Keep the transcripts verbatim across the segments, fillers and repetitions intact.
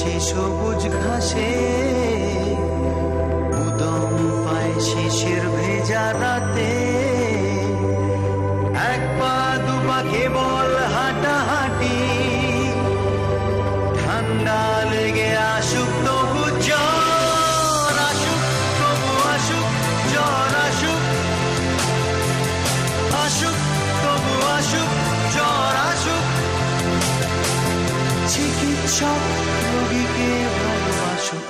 নাচে সবুজ ঘাসে, উদম পায় শিশির ভেজা রাতে। এক পা দুপা কেবল হাঁটাহাঁটি, ঠান্ডা লেগে আসুক তবু জ্বর আসুক, তবু আসুক জ্বর আসুক, আসুক তবু আসুক জ্বর আসুক। চিকিৎসক রোগীকে ভালোবাসুক।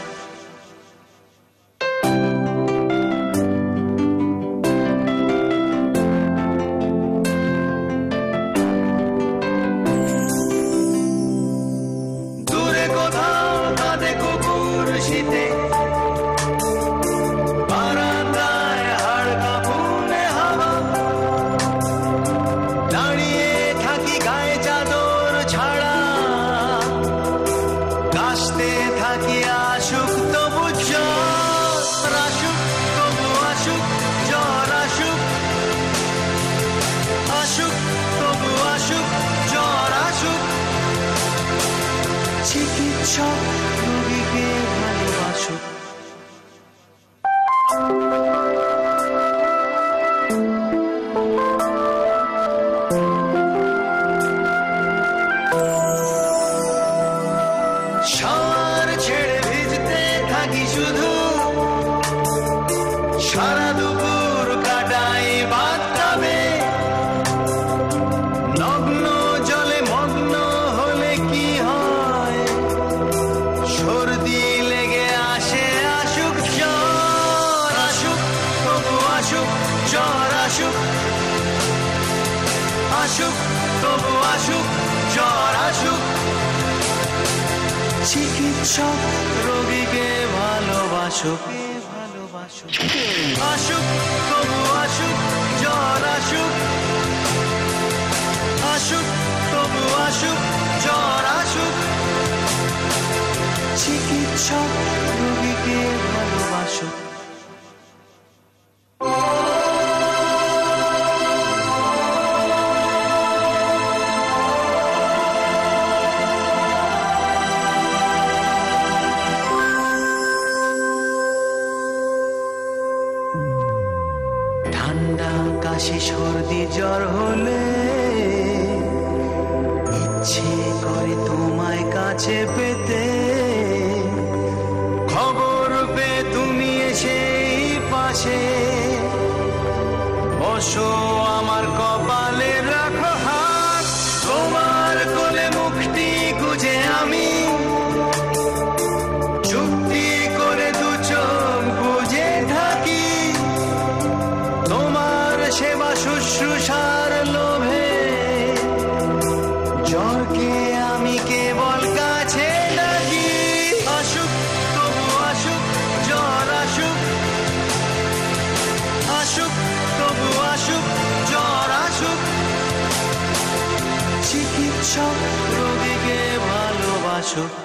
দূরে কোথাও কাঁদে কুকুর শীতে, বারান্দায় হাড় কাঁপুনে হাওয়া। দাঁড়িয়ে থাকি গায়ে চাদর ছাড়া, কাশতে থাকি আসুক তবু জ্বর আসুক, তবু আসুক জ্বর আসুক, আসুক তবু আসুক জ্বর আসুক। চিকিৎসক রোগীকে ভালোবাসুক। শাওয়ার ছেড়ে ভিজতে থাকি শুধু, সারা দুপুর কাটাই বাথটাবে। নগ্ন জলে মগ্ন হলে কি হয়, সর্দি লেগে আসে আসুক জ্বর আসুক, তবু আসুক জ্বর আসুক, আসুক তবু আসুক জ্বর আসুক। চিকিৎসক রোগীকে ভালোবাসুক, ভালোবাসুক। আসুক তবু আসুক জ্বর আসুক, আসুক তবু আসুক জ্বর আসুক। চিকিৎসক রোগীকে ভালোবাসুক। ঠান্ডা কাশি সর্দি জ্বর হলে ইচ্ছে করে তোমায় কাছে পেতে। খবর পেয়ে তুমি এসে পাশে বসো, আমার কপালে রাখো হাত। তোমার কোলে মুখটি গুজে আমি চুক্তি করে দু চোখ বুঝে থাকি। তোমার সেবা শুশ্রূষার লোভে জ্বরকে আমি কেবল কাছে ডাকি। আসুক তবু আসুক জ্বর আসুক, আসুক তবু আসুক জ্বর আসুক। চিকিৎসক রোগীকে ভালোবাসুক।